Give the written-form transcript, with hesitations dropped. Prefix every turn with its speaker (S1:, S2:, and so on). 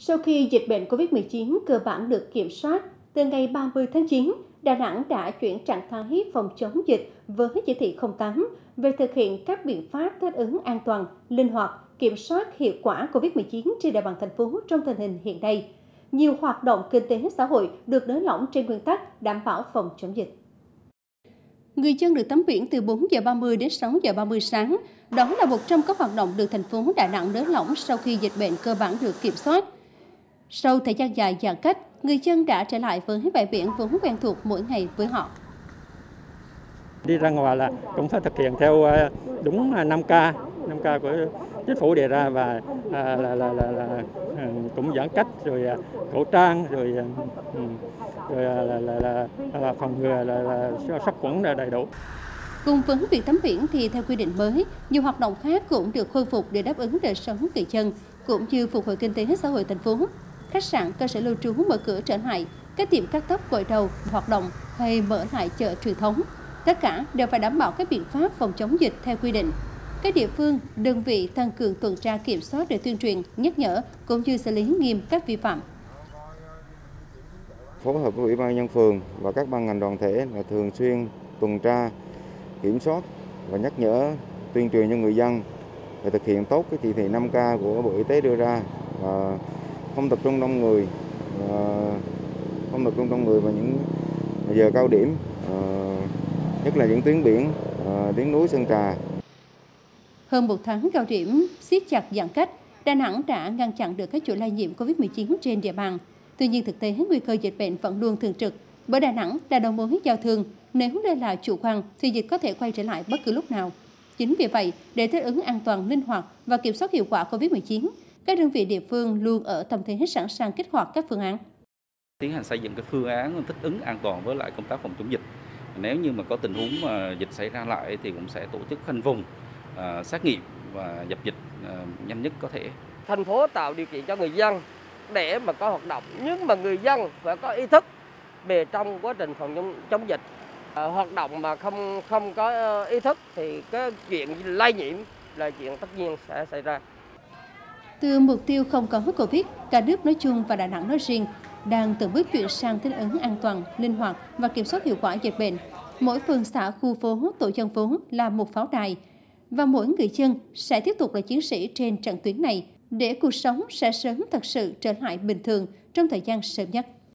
S1: Sau khi dịch bệnh COVID-19 cơ bản được kiểm soát, từ ngày 30 tháng 9, Đà Nẵng đã chuyển trạng thái phòng chống dịch với chỉ thị 08 về thực hiện các biện pháp thích ứng an toàn, linh hoạt, kiểm soát hiệu quả COVID-19 trên địa bàn thành phố trong tình hình hiện nay. Nhiều hoạt động kinh tế xã hội được nới lỏng trên nguyên tắc đảm bảo phòng chống dịch. Người dân được tắm biển từ 4 giờ 30 đến 6 giờ 30 sáng. Đó là một trong các hoạt động được thành phố Đà Nẵng nới lỏng sau khi dịch bệnh cơ bản được kiểm soát. Sau thời gian dài giãn cách, người dân đã trở lại với bãi biển vốn quen thuộc mỗi ngày với họ.
S2: Đi ra ngoài là cũng phải thực hiện theo đúng 5K của chính phủ đề ra và cũng giãn cách rồi khẩu trang rồi phòng ngừa sát khuẩn đầy đủ.
S1: Cùng với việc tắm biển thì theo quy định mới, nhiều hoạt động khác cũng được khôi phục để đáp ứng đời sống người dân cũng như phục hồi kinh tế xã hội thành phố. Khách sạn, cơ sở lưu trú mở cửa trở lại, các tiệm cắt tóc gội đầu hoạt động hay mở lại chợ truyền thống. Tất cả đều phải đảm bảo các biện pháp phòng chống dịch theo quy định. Các địa phương, đơn vị tăng cường tuần tra kiểm soát để tuyên truyền, nhắc nhở cũng như xử lý nghiêm các vi phạm.
S3: Phối hợp với Ủy ban nhân phường và các ban ngành đoàn thể là thường xuyên tuần tra, kiểm soát và nhắc nhở tuyên truyền cho người dân để thực hiện tốt cái chỉ thị 5K của Bộ Y tế đưa ra, và không tập trung đông người, vào những giờ cao điểm, nhất là những tuyến biển, tuyến núi Sơn Trà.
S1: Hơn một tháng cao điểm siết chặt giãn cách, Đà Nẵng đã ngăn chặn được các chuỗi lây nhiễm COVID-19 trên địa bàn. Tuy nhiên thực tế nguy cơ dịch bệnh vẫn luôn thường trực, bởi Đà Nẵng là đầu mối giao thương. Nếu đây là chủ quan thì dịch có thể quay trở lại bất cứ lúc nào. Chính vì vậy, để thích ứng an toàn, linh hoạt và kiểm soát hiệu quả COVID-19, các đơn vị địa phương luôn ở tâm thế sẵn sàng kích hoạt các phương án.
S4: Tiến hành xây dựng cái phương án thích ứng an toàn với lại công tác phòng chống dịch. Nếu như mà có tình huống mà dịch xảy ra lại thì cũng sẽ tổ chức khoanh vùng, xét nghiệm và dập dịch nhanh nhất có thể.
S5: Thành phố tạo điều kiện cho người dân để mà có hoạt động, nhưng mà người dân phải có ý thức về trong quá trình phòng chống dịch. Hoạt động mà không có ý thức thì cái chuyện lây nhiễm là chuyện tất nhiên sẽ xảy ra.
S1: Từ mục tiêu không có Covid, cả nước nói chung và Đà Nẵng nói riêng đang từng bước chuyển sang thích ứng an toàn, linh hoạt và kiểm soát hiệu quả dịch bệnh. Mỗi phường xã, khu phố, tổ dân phố là một pháo đài và mỗi người dân sẽ tiếp tục là chiến sĩ trên trận tuyến này để cuộc sống sẽ sớm thật sự trở lại bình thường trong thời gian sớm nhất.